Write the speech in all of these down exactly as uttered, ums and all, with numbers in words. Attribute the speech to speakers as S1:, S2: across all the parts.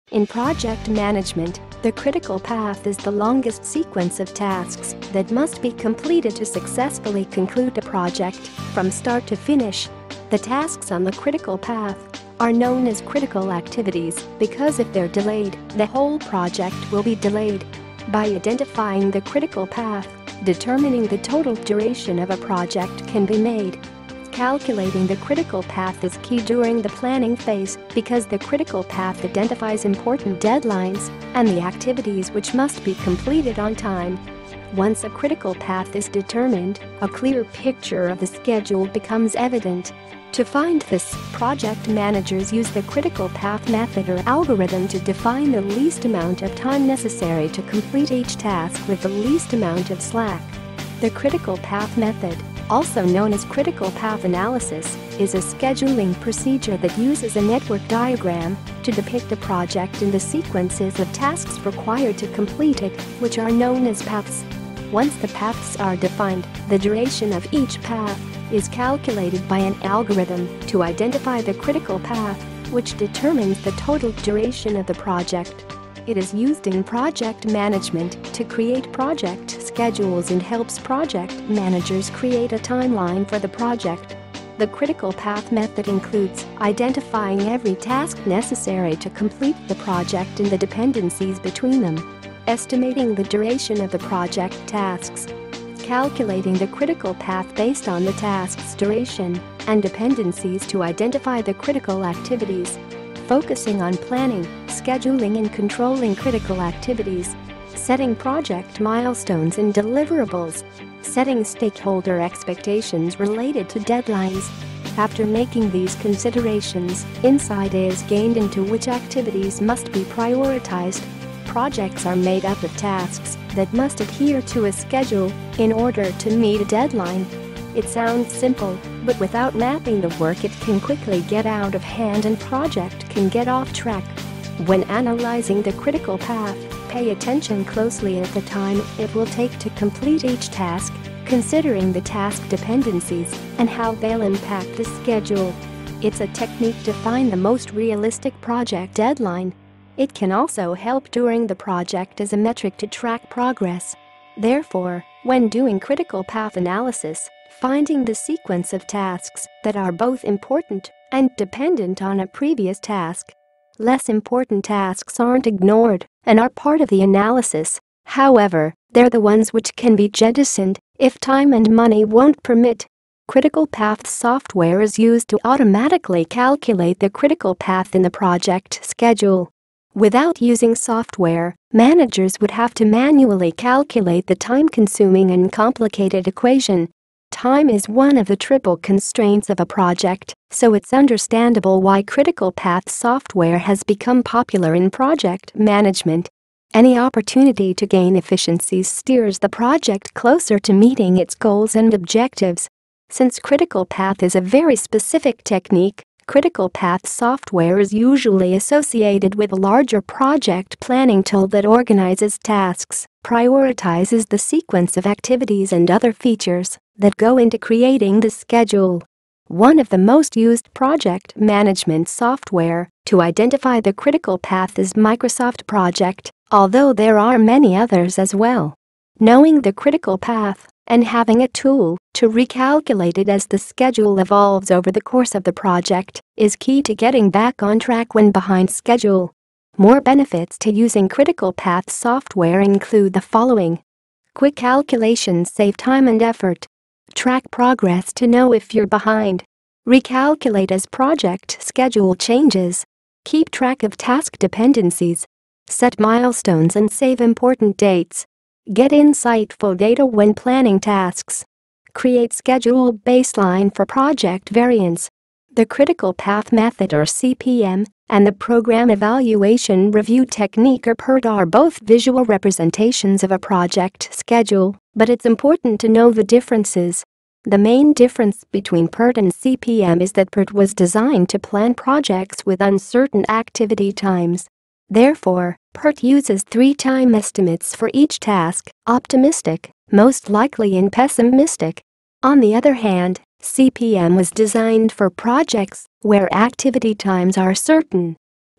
S1: In project management, the critical path is the longest sequence of tasks that must be completed to successfully conclude a project from start to finish. The tasks on the critical path are known as critical activities because if they're delayed, the whole project will be delayed. By identifying the critical path, determining the total duration of a project can be made. Calculating the critical path is key during the planning phase because the critical path identifies important deadlines and the activities which must be completed on time. Once a critical path is determined, a clear picture of the schedule becomes evident. To find this, project managers use the critical path method or algorithm to define the least amount of time necessary to complete each task with the least amount of slack. The critical path method, also known as critical path analysis, is a scheduling procedure that uses a network diagram to depict a project and the sequences of tasks required to complete it, which are known as paths. Once the paths are defined, the duration of each path is calculated by an algorithm to identify the critical path, which determines the total duration of the project. It is used in project management to create project schedules and helps project managers create a timeline for the project. The critical path method includes identifying every task necessary to complete the project and the dependencies between them, estimating the duration of the project tasks, calculating the critical path based on the task's duration and dependencies to identify the critical activities, focusing on planning, scheduling and controlling critical activities, setting project milestones and deliverables, setting stakeholder expectations related to deadlines. After making these considerations, insight is gained into which activities must be prioritized. Projects are made up of tasks that must adhere to a schedule in order to meet a deadline. It sounds simple, but without mapping the work it can quickly get out of hand and project can get off track. When analyzing the critical path, pay attention closely at the time it will take to complete each task, considering the task dependencies and how they'll impact the schedule. It's a technique to find the most realistic project deadline. It can also help during the project as a metric to track progress. Therefore, when doing critical path analysis, finding the sequence of tasks that are both important and dependent on a previous task. Less important tasks aren't ignored and are part of the analysis. However, they're the ones which can be jettisoned if time and money won't permit. Critical path software is used to automatically calculate the critical path in the project schedule. Without using software, managers would have to manually calculate the time-consuming and complicated equation. Time is one of the triple constraints of a project, so it's understandable why critical path software has become popular in project management. Any opportunity to gain efficiencies steers the project closer to meeting its goals and objectives. Since critical path is a very specific technique, critical path software is usually associated with a larger project planning tool that organizes tasks, prioritizes the sequence of activities and other features that go into creating the schedule. One of the most used project management software to identify the critical path is Microsoft Project, although there are many others as well. Knowing the critical path and having a tool to recalculate it as the schedule evolves over the course of the project is key to getting back on track when behind schedule. More benefits to using critical path software include the following. Quick calculations save time and effort. Track progress to know if you're behind. Recalculate as project schedule changes. Keep track of task dependencies. Set milestones and save important dates. Get insightful data when planning tasks. Create schedule baseline for project variance. The critical path method or C P M and the program evaluation review technique or PERT are both visual representations of a project schedule, but it's important to know the differences. The main difference between PERT and C P M is that PERT was designed to plan projects with uncertain activity times. Therefore, PERT uses three time estimates for each task: optimistic, most likely and pessimistic. On the other hand, C P M was designed for projects where activity times are certain.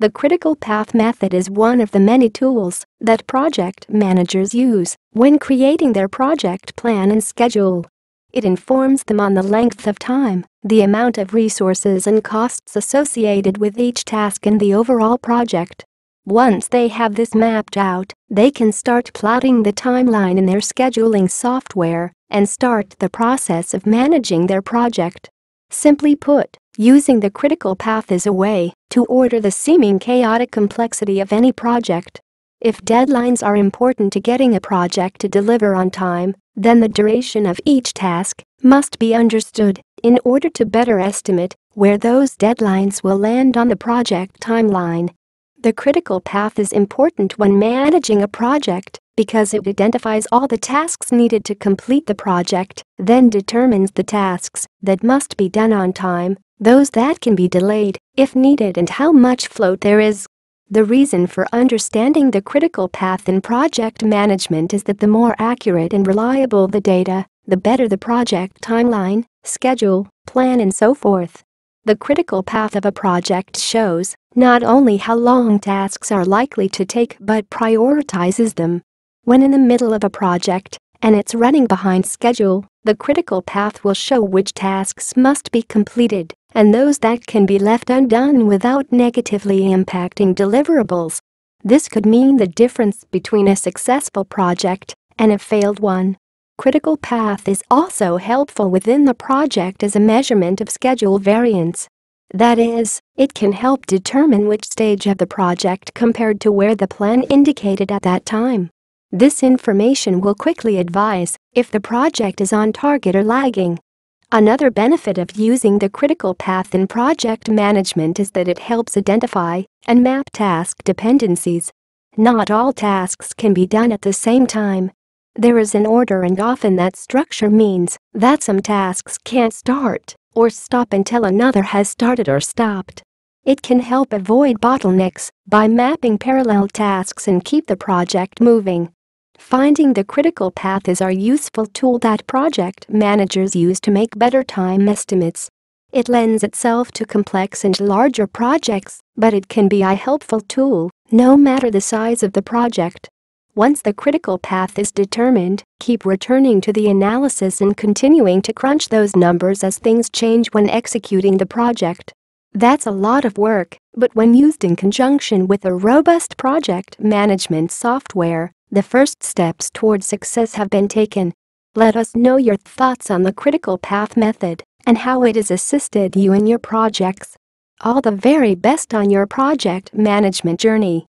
S1: The critical path method is one of the many tools that project managers use when creating their project plan and schedule. It informs them on the length of time, the amount of resources and costs associated with each task and the overall project. Once they have this mapped out, they can start plotting the timeline in their scheduling software and start the process of managing their project. Simply put, using the critical path is a way to order the seeming chaotic complexity of any project. If deadlines are important to getting a project to deliver on time, then the duration of each task must be understood in order to better estimate where those deadlines will land on the project timeline. The critical path is important when managing a project because it identifies all the tasks needed to complete the project, then determines the tasks that must be done on time, those that can be delayed if needed, and how much float there is. The reason for understanding the critical path in project management is that the more accurate and reliable the data, the better the project timeline, schedule, plan, and so forth. The critical path of a project shows not only how long tasks are likely to take but prioritizes them. When in the middle of a project and it's running behind schedule, the critical path will show which tasks must be completed and those that can be left undone without negatively impacting deliverables. This could mean the difference between a successful project and a failed one. Critical path is also helpful within the project as a measurement of schedule variance. That is, it can help determine which stage of the project compared to where the plan indicated at that time. This information will quickly advise if the project is on target or lagging. Another benefit of using the critical path in project management is that it helps identify and map task dependencies. Not all tasks can be done at the same time. There is an order, and often that structure means that some tasks can't start or stop until another has started or stopped. It can help avoid bottlenecks by mapping parallel tasks and keep the project moving. Finding the critical path is our useful tool that project managers use to make better time estimates. It lends itself to complex and larger projects, but it can be a helpful tool no matter the size of the project. Once the critical path is determined, keep returning to the analysis and continuing to crunch those numbers as things change when executing the project. That's a lot of work, but when used in conjunction with a robust project management software, the first steps toward success have been taken. Let us know your thoughts on the critical path method and how it has assisted you in your projects. All the very best on your project management journey.